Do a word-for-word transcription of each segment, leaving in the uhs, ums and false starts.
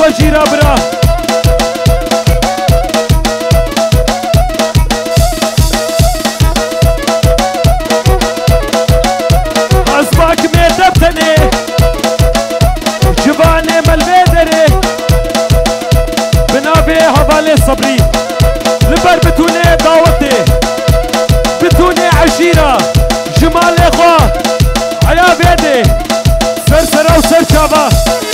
جيرا برا أصبعك ميدبتني جباني مالبيدري بنابي هبالي صبري لبر بتوني داوتي بتوني عشيرة جمال اخوة عيا بيدي سرسرة وسرشابة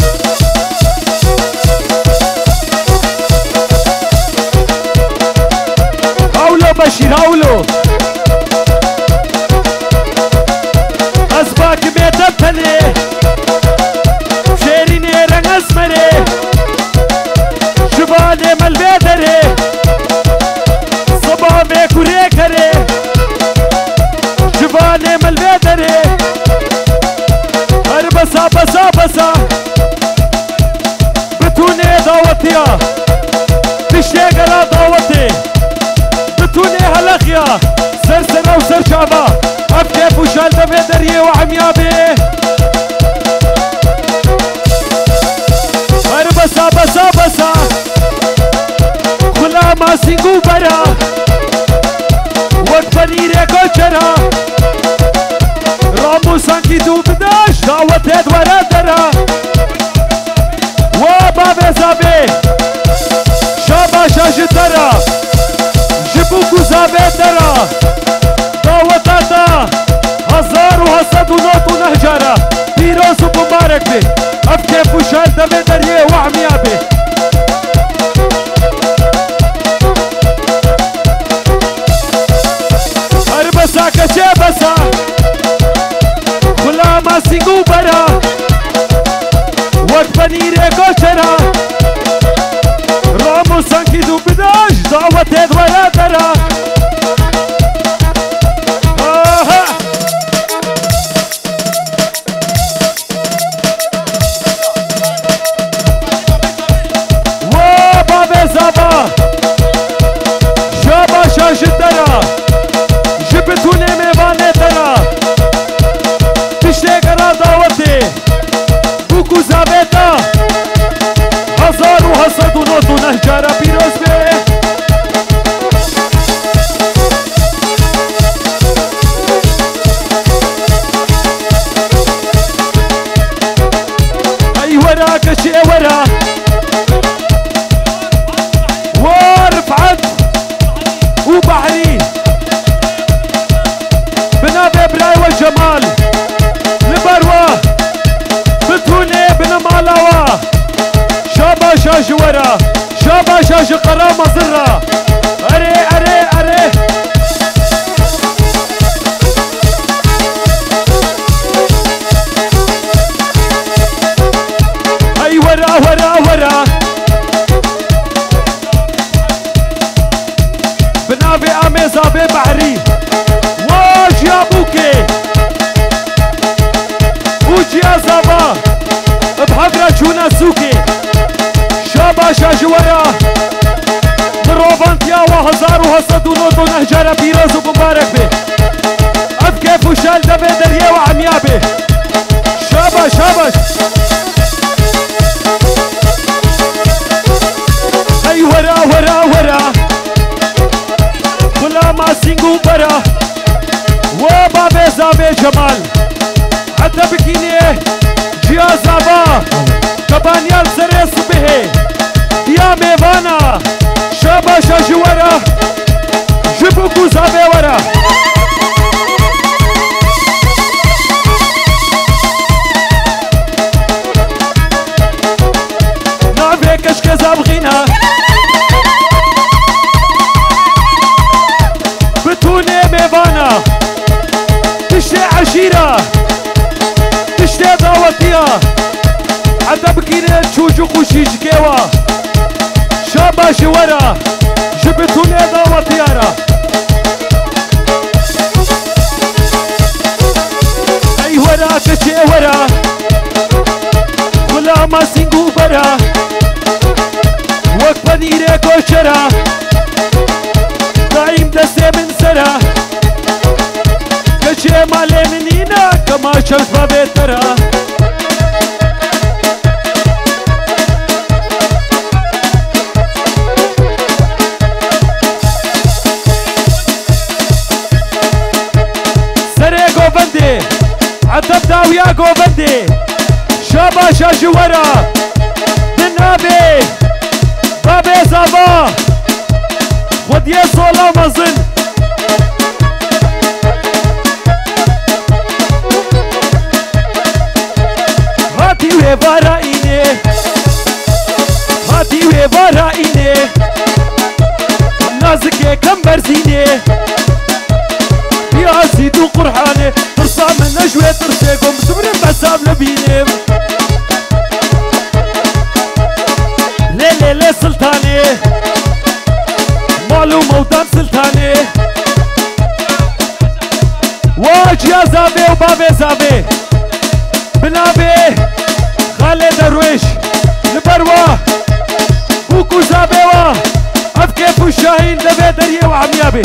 هاولو بشير هاولو أصباك ميتبتني شيريني رنگ اسمري شباني مالبيدري صبا ميكوري كري جباني مالبيدري هر بسا بسا بسا بتوني داوتيا تشيقرا داوتي بتوني هلخيا سرسرة وسرشابة أبكيف وشال دبيدري وعميابي هر بسا بسا بسا خلا ما سينگو برا وقت بنيري كوچرا رامو سانكي دو بداش دعوتت ورا درا وبابي زابي شابا شاش درا جبوكو زابي درا دعوتاتا هزار وحسد ونوت ونهجارا بيروز ومبارك بي أبكيف وشال دمي دريه وعميابي بسا كشي بسا خلا ما سينگو برا وقت بنيري كوشرا رامو سانكي دو بداش دعوتت ورا درا آها وا بابي زابا شابا شاش درا بتوني ميواني ترى تشتغل دعوتي بوكو زابيتا هزار وحسد ونوت ونهجارة بيروز بي اي ورا كشي ورا ورفعت وبحري بنابي براي والجمال لبروا بتوني بن مالوا شابا شاش ورا شابا شاش قرامة زرا اري اري اري اي ورا ورا ورا بنابي امي زابي بحري يا بوكي بوكي يا زابا بحضرة شونا سوكي شابا شاش ورا مروفانتيا وهزار وهصد ونوت ونهجارة بيروز ومبارك بي أبكيف وشال دمي دريه وعميابي شابا شابا اي ورا ورا ورا كلا ما سينگو برا وبابي زابي جمال حتى بكيني جيا زابا كبانيال سري صبحي يا ميوانا شابا شاجي ورا جبوكو زابي ورا نعبي كشكي زابغينا بتوني ميوانا تشتي عشيرة تشتي دعوتيا حتى بكيني تشوجو خوشي جكيوا شابا شورا جبتوني دعوتيارا اي ورا كشي ورا كلا ما سينگو برا وقت بنيري كوشرا دايم دستي من سرا كشي مالي منينا كما شمس بابي ترى الورا بالنابي بابي زابا خد يا صولا مظن هاتي ويبارا إيني هاتي ويبارا إيني نازك كم برزيني يا زيدو قرحاني ترصى من نجوة ترسيكم سمرين بحساب لبيني لي لي لي سلطاني مالو موتان سلطاني واج يا زابي وبابي زابي بنابي خالد درويش لبروا بوكو زابي وا أفكيف والشاهين دبي دريه وعميابي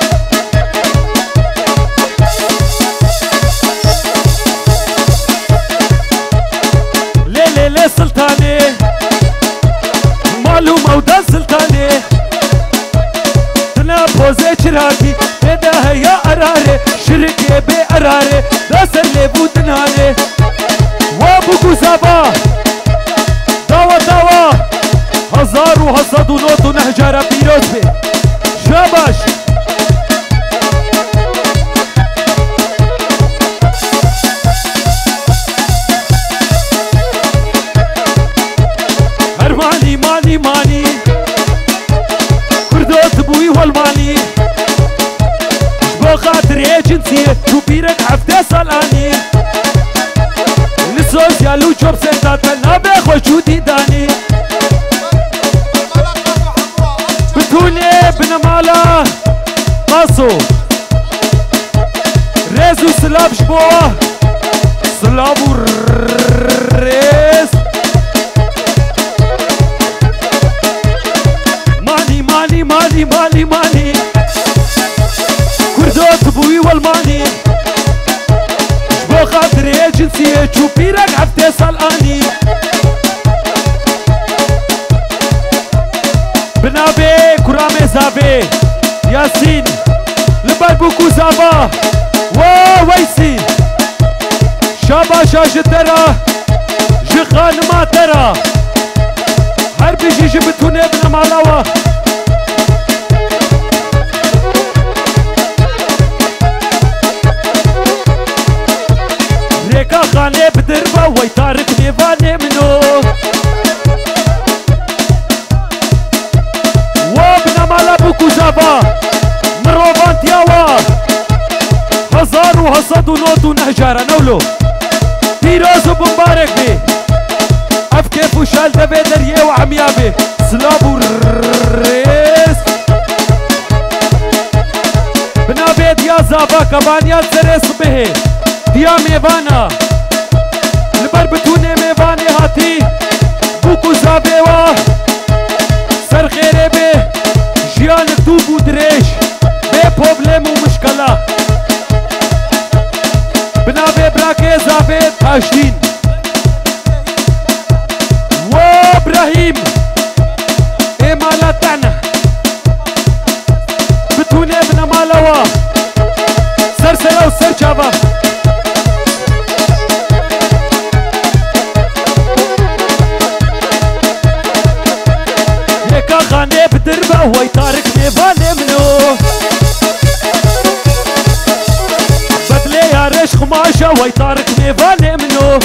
ليلي لي سلطاني مالو مودا سلطاني دنا بوزي شراكي بدا هيا أراري شركي بي أراري داس اللي بودناني وابوكو زابا داوا داوا هزار وهزاد ونوت ونهجارة بيروز بي شاباش هرماني ماني ماني كردوت بوي والماني شبو خاطر ايجنسي شو بيرك عفتي سالاني للسوسيال وجوب سنتات النابي خوشو ديداني بتوني بنمالا قاسو ريزو سلاب شبوه سلابو ريز ماني ماني ماني ماني ماني كردوت بوي والماني شبو خاطر ايجنسي شو بيرك عفتي سالاني بنابي كرامي زابي ياسين لبربوكو زابا وويسي شابا شاش ترى جخان ما ترى حربي جي جبتوني ابن مالاوا ريكا خاني بدربا ويطارق نيفاني منو مالا بوكو زابا مروفان تياوا هزار وهصد ونوت ونهجارة نولو بيروز وبمبارك بي أفكيف وشال دبي دريه وعميابي سلابو ريس بنابي ديا زابا كبانيا سريس به ديا ميفانا لبربتوني ميفاني هاتي بوكو زابيوا سر خيري به جيانك دوب ودريش بي بروبليم ومشكلة بنابي براكي زابي تاشتين وابراهيم إمالا تاعنا بتوني ابن مالوا سرسرة وسر شابا هيكا خاني بدربة ويطارق ميفاني منو بدلي يا ريش خماشة ويطارق ميفاني منو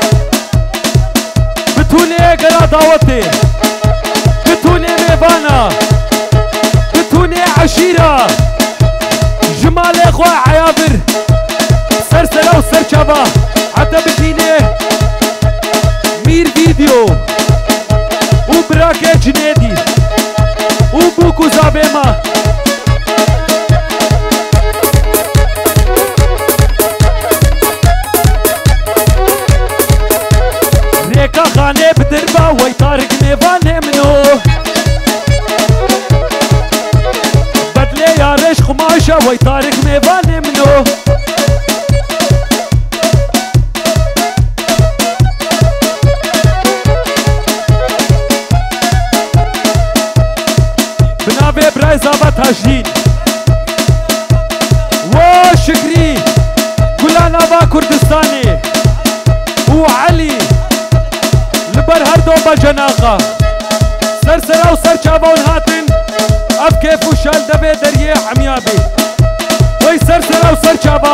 بتوني اقرا دعوتي بتوني ميفانا بتوني عشيرة جمال اخوة عيابر سرسلة وسر شابا حتى بتيني مير فيديو وبراكي جنيدي وبوكو زابيما ريكا خاني بدربا ويطارق ميفاني منو بدلي يا ريش خماشة ويطارق ميفاني منو بنابي براي زابط هجين وشكري كلنا با كردستاني وعلي بابا جناقة سرسرة وسر شابون هاتن أب كيف وشال دبي دريه عميابي وي سرسرة وسر شابا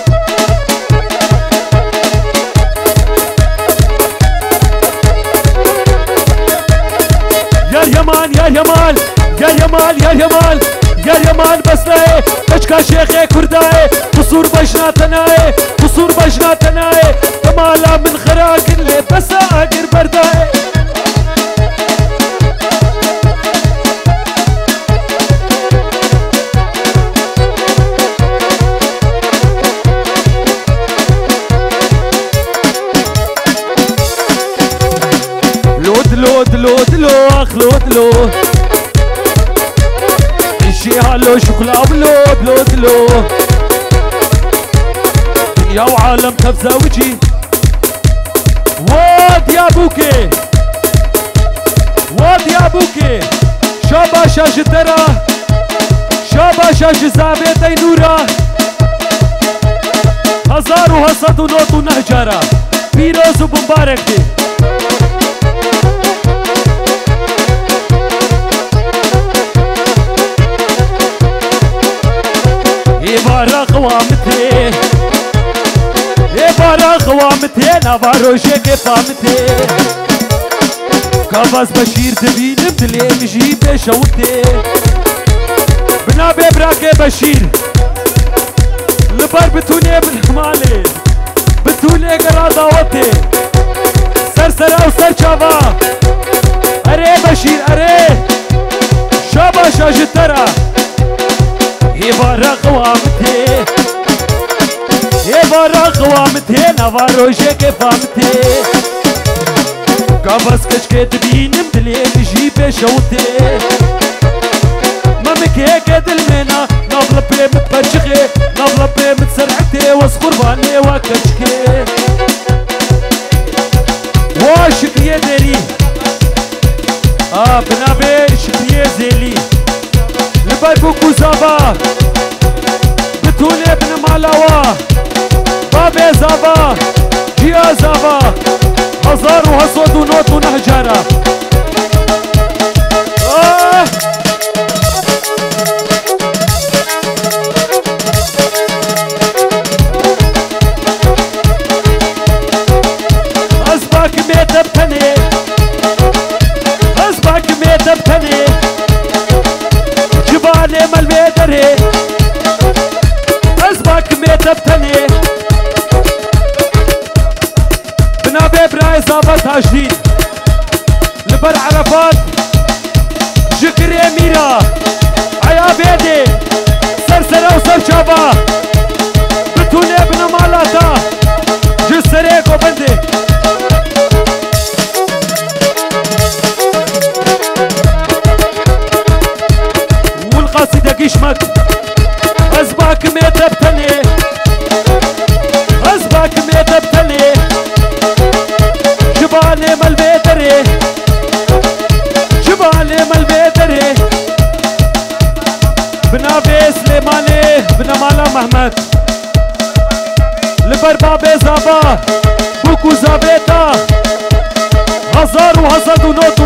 يا اليمان يا اليمان يا اليمان يا اليمان يا اليمان بس لاي بشكا شيخي كرداي قصور بجنا تناي قصور بجنا تناي تمالا من خراك اللي بس اقر برداي لود لود لود لو اخ لود لو شي هالو شوكولا بلو بلو بلو دنيا وعالم تبزا وجي واد يا بوكي واد يا بوكي شابا شاش ترى شابا شاش زابي دينورا هزار وهصد ونوت ونهجرة بيروز ومبارك دي بارا قوامته اي بارا قوامته نوارو شك فامته كاباز بشير تبينم دلي نجي بشوته بنا ببراك بشير لبر بتوني بالحمالي بتوني قرا دعوتي سرسرة وسر شابا اري بشير اري شابا شاجترا يبارا قوامته يبارا قوامته نوارو شك فامته كاباس كشكت بينم دلي نجي بشوته مامك هيك دلمنا نبلا بي متبرشخي نبلا بي متسرعتي وصقرباني وكشكي وشكرية ديري اه بنابي شكرية زيلي لبربوكو زابا بتولي ابن مالاوا بابي زابا جيا زابا هزار وهصود ونوت ونهجرة آه أزباك ميت بتني أزباك ميت بتني جبالي مالبيدري أزباك ميت بتني بنابي براي زابط عجدين لبر عرفات جكري ميرا عيا بيدي سرسرة وسر شابا بتوني ابن مالاتا جسريك وبندي والقصيدة قشمك أزباك ميت بتني أزباك ميت بتني جبالي مالبيدري جبالي مالبيدري بنابي سليماني بن مالا محمد لبر بابي زابا بوكو زابيتا هزار وهصد ونوت